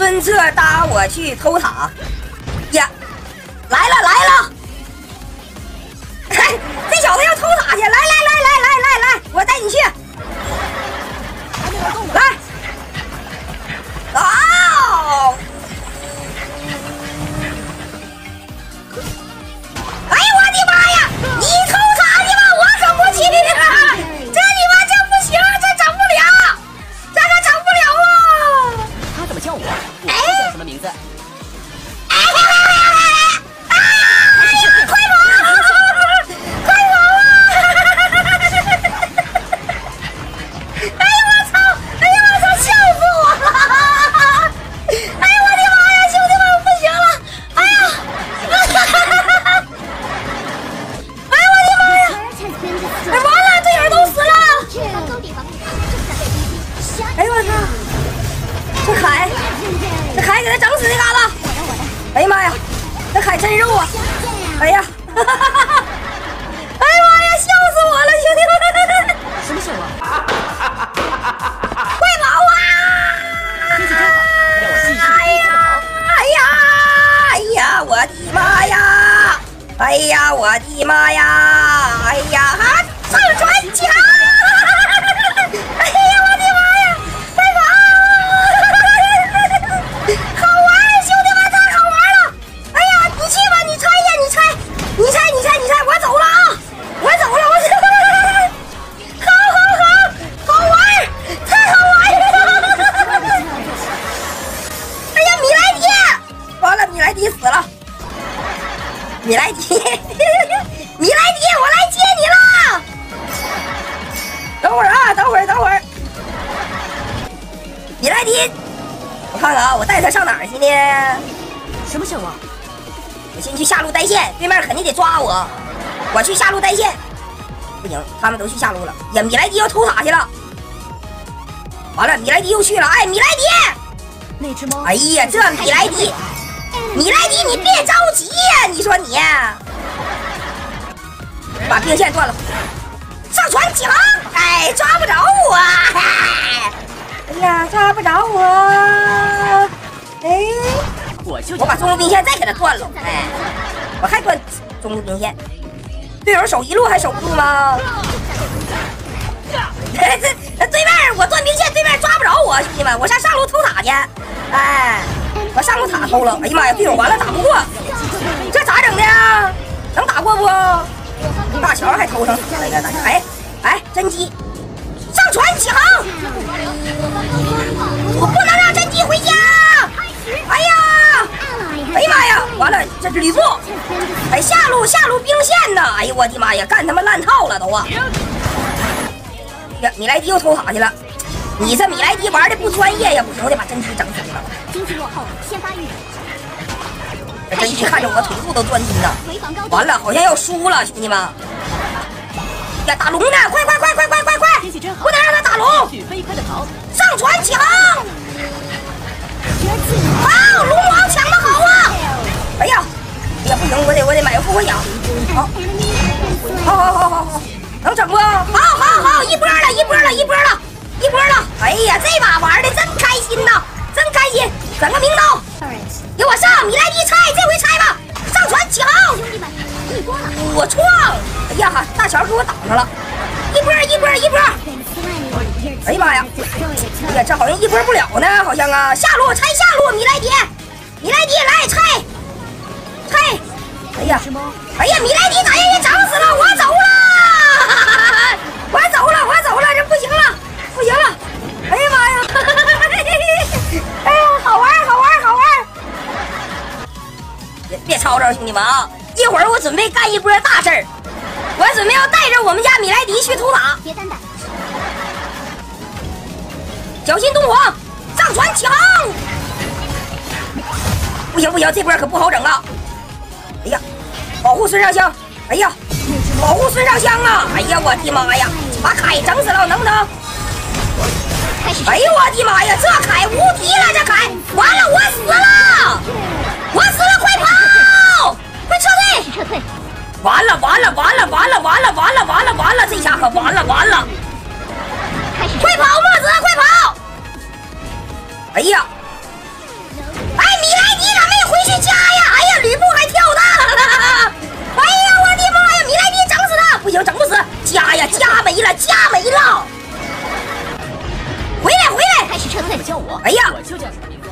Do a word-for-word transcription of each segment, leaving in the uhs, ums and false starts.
孙策搭我去偷塔呀！来了来了！这小子要偷塔去！来来来来来来来，我带你去！来！哦！哎呦我的妈呀！你偷塔去吧，我可不去了！这你妈这不行，这整不了，这个整不了啊！ 他怎么叫我？我叫什么名字？ 哎呀呀呀！啊！快跑！快跑啊！哎呦我操！哎呦我操！笑死我了！哎呦我的妈呀，兄弟们，我不行了！哎呀！哎呦我的妈呀！哎完了，队友都死了！哎呦我操！这凯，这凯给他整死这嘎达！哎呀妈呀，这凯真肉啊！哎呀，哈哈哈哈！哎呀妈呀，笑死我了，兄弟们！ 什么笑话？ 快跑啊！ 让我继续哎呀，哎呀，哎呀，我的妈呀！哎呀，我的妈呀！哎呀，哈，上传起航！哎呀，我的妈呀！快跑！好玩，兄弟们，太好玩了！哎呀，你去吧，你猜呀，你猜，你猜，你猜，你猜，我走了啊！我走了，我走了！好好好，好玩，太好玩了！哎呀，米莱迪，完了，米莱迪死了。米莱迪，米莱迪，我来接你了！等会儿啊，等会儿，等会儿。米莱迪，我看看啊，我带他上哪儿去呢？ 什么笑话？ 我先去下路带线，对面肯定得抓我。我去下路带线，不行，他们都去下路了。呀，米莱迪要偷塔去了。完了，米莱迪又去了。哎，米莱迪， 那只猫。 哎呀，这米莱迪。米莱迪，你别着急呀！你说你把兵线断了，上船起航！哎，抓不着我！哎呀，抓不着我！哎， 我就我把中路兵线再给他断了。哎，我还断中路兵线，队友守一路还守不住吗？这对面我断兵线，对面抓不着我，兄弟们，我上上路偷塔去。哎。我上路塔偷了，哎呀妈呀，队友完了打不过，这咋整的呀？能打过不？大乔还偷上塔了呀！哎哎，真机，上船起航！我不能让真机回家！哎呀，哎呀妈呀，完了，这吕布，哎下路下路兵线呢？哎呦我的妈呀，干他妈烂套了都啊！呀，米莱迪又偷塔去了。你这米莱迪玩的不专业呀，不行，我得把真机整死了。 经济落后，先发育。 这真机看着我腿部都钻筋了，完了，好像要输了，兄弟们！呀，打龙呢！快快快快快快快！不能让他打龙！上船起航！好，龙王抢的好啊！哎呀，哎呀，不行，我得我得买个复活甲。好，好好好好好，能整不？好好好，一波了，一波了，一波了。一波了！哎呀，这把玩的真开心呐，真开心！整个名刀，给我上！米莱迪拆，这回拆吧！上船起航！兄弟们，一波了！我创！哎呀，大乔给我挡上了！一波一波一波！哎呀妈呀！哎呀，这好像一波不了呢，好像啊！下路拆下路，米莱迪，米莱迪来拆，拆！哎呀，哎呀，米莱迪咋让人整死了？我走了！我走了，我走了，这不行了！不行了！哎呀妈呀！哎呀，好玩好玩好玩！别别吵吵，兄弟们啊！一会儿我准备干一波大事儿，我准备要带着我们家米莱迪去偷塔。 别担胆！ 小心东皇，上船起航！不行不行，这波可不好整啊！哎呀，保护孙尚香！哎呀，保护孙尚香啊！哎呀，我的妈呀，把凯整死了，能不能？哎呦我的妈呀，这凯无敌了，这凯完了，我死了，我死了，快跑，快撤退， 撤退！ 完了完了完了完了完了完了完了完了，这下可完了完了，快跑，墨子，快跑！哎呀， 不行，整不死，家呀家没了，家没了，回来回来， 开始撤退，叫我， 哎呀， 我就叫什么名字？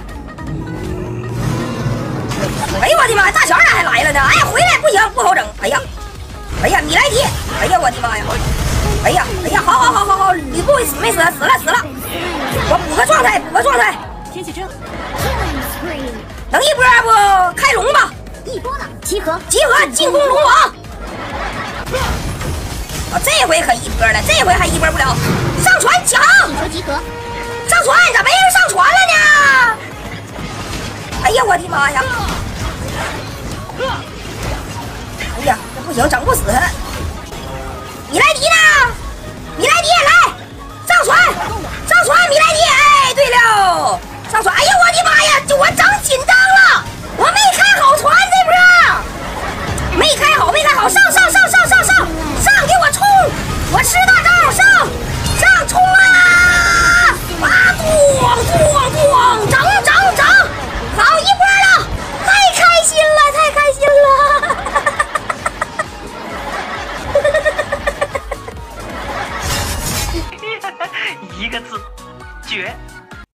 哎呦我的妈，大乔咋还来了呢？哎呀，回来不行，不好整，哎呀，哎呀，米莱迪，哎呀我的妈呀，哎呀哎呀，好好好好好，吕布死没死？死了死了，我补个状态，补个状态， 天气真好， 等一波不开龙吧。 一波了，集合， 集合，进攻龙王！啊，这回可一波了，这回还一波不了。上船抢！ 地球集合， 上船，咋没人上船了呢？哎呀，我的妈呀！哎呀，这不行，整不死他。米莱迪呢？米莱迪来上船，上船，米莱迪！哎，对了，上船！哎呀，我的妈呀！